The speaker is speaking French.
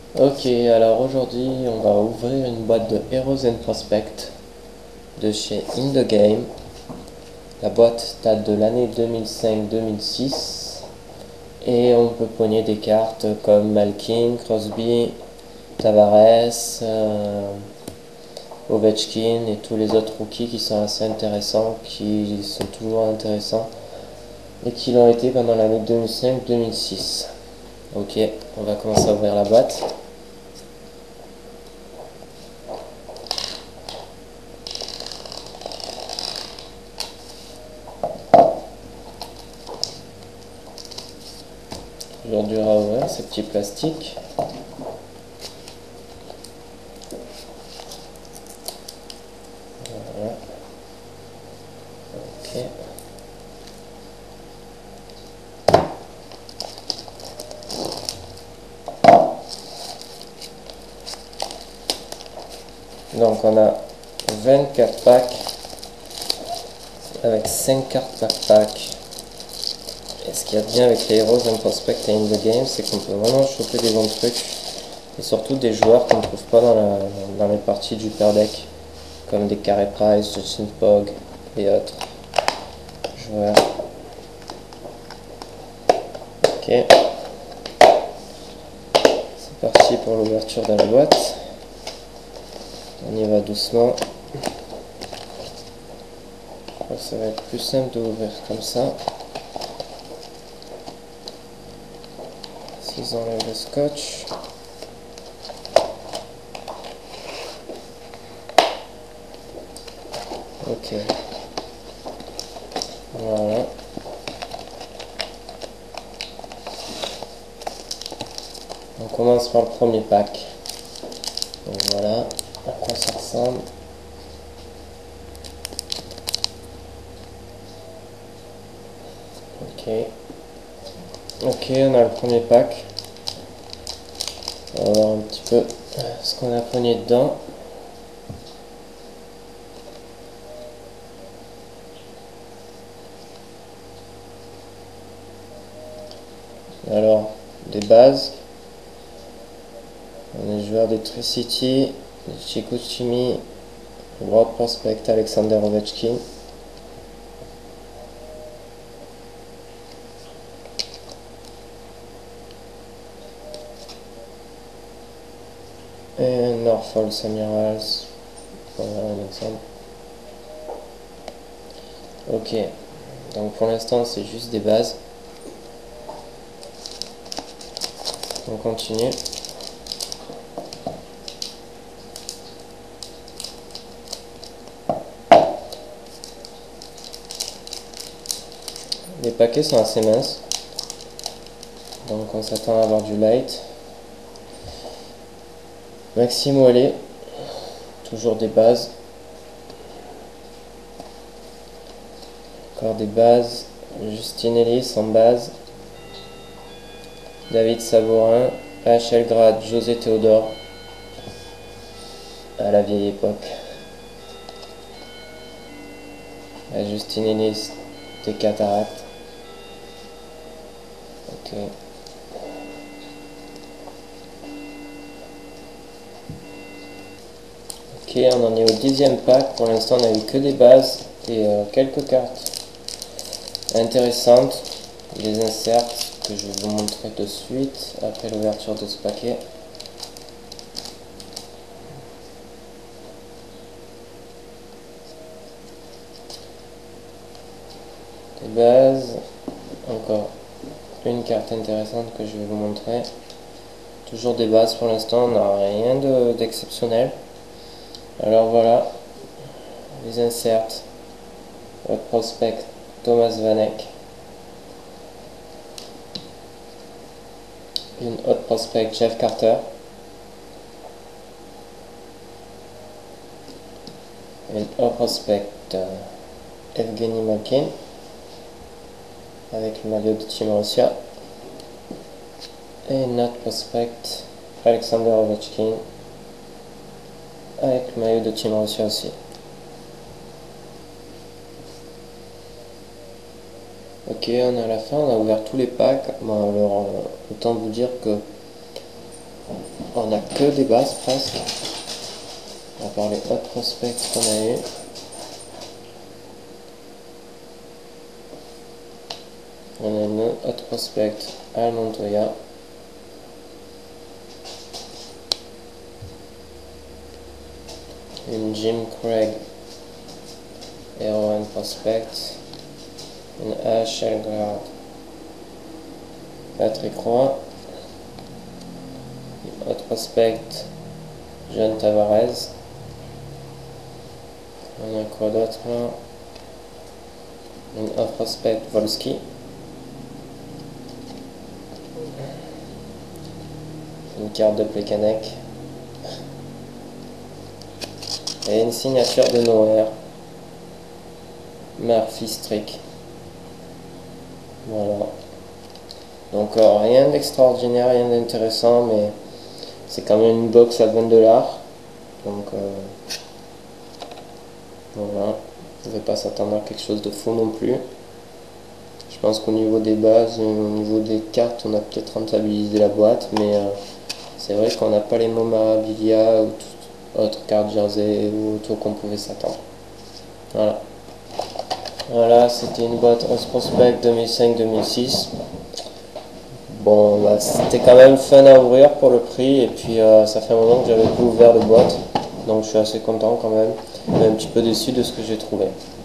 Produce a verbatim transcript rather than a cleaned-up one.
Ok, alors aujourd'hui on va ouvrir une boîte de Heroes and Prospect de chez In The Game. La boîte date de l'année deux mille cinq deux mille six et on peut pogner des cartes comme Malkin, Crosby, Tavares, euh, Ovechkin et tous les autres rookies qui sont assez intéressants, qui sont toujours intéressants et qui l'ont été pendant l'année deux mille cinq deux mille six. Ok, on va commencer à ouvrir la boîte. Toujours dur à ouvrir ces petits plastiques. Voilà. Ok. Donc on a vingt-quatre packs avec cinq cartes par pack. Et ce qu'il y a de bien avec les Heroes and Prospect et In The Game, c'est qu'on peut vraiment choper des bons trucs. Et surtout des joueurs qu'on ne trouve pas dans, la, dans les parties du pair deck. Comme des Carey Price, Justin Pog et autres joueurs. Ok. C'est parti pour l'ouverture de la boîte. On y va doucement. Je crois que ça va être plus simple de ouvrir comme ça. S'ils enlèvent le scotch. Ok. Voilà. On commence par le premier pack. Donc voilà à quoi ça ressemble. Ok. Ok, on a le premier pack. On va voir un petit peu ce qu'on a pogné dedans. Alors, des bases. On est joueur des Tri-City, des Chicoutimi, World Prospect Alexander Ovechkin. Et Norfolk Admirals. Voilà un exemple. Ok, donc pour l'instant c'est juste des bases. On continue. Les paquets sont assez minces, donc on s'attend à avoir du light. Maxime Ouellet, toujours des bases. Encore des bases. Justin Ellis en base. David Sabourin, H L Grad, José Théodore. À la vieille époque. La Justin Ellis, des cataractes. Ok. Ok, on en est au dixième pack. Pour l'instant, on n'a eu que des bases et euh, quelques cartes intéressantes. Des inserts que je vais vous montrer de suite après l'ouverture de ce paquet. Des bases. Encore une carte intéressante que je vais vous montrer. Toujours des bases pour l'instant, on n'a rien d'exceptionnel. Alors voilà, les inserts. Votre prospect Thomas Vanek. Une autre prospect Jeff Carter. Une autre prospect euh, Evgeny Malkin avec le maillot de Team Russia. Et une autre prospect Alexander Ovechkin avec le maillot de Team Russia aussi. Ok, on est à la fin, on a ouvert tous les packs. Bon, alors, euh, autant vous dire que On a que des bases presque. À part les autres prospects qu'on a eu. On a une autre prospect à Montoya. Une Jim Craig Hero un Prospect. Une H. Elgard Patrick Roy. Une autre prospect John Tavares. On a quoi d'autre là? Une autre prospect Volsky. Une carte de Plekanec. Et une signature de Noer. Murphy Strick. Voilà. Donc euh, rien d'extraordinaire, rien d'intéressant, mais c'est quand même une box à vingt dollars. Donc euh, voilà. Vous ne pouvez pas s'attendre à quelque chose de fou non plus. Je pense qu'au niveau des bases, au niveau des cartes, on a peut-être rentabilisé la boîte, mais euh, c'est vrai qu'on n'a pas les memorabilia ou toute autre carte jersey ou autre qu'on pouvait s'attendre. Voilà. Voilà, c'était une boîte onze Prospect deux mille cinq deux mille six. Bon, bah, c'était quand même fun à ouvrir pour le prix, et puis euh, ça fait un moment que j'avais plus ouvert de boîte, donc je suis assez content quand même, mais un petit peu déçu de ce que j'ai trouvé.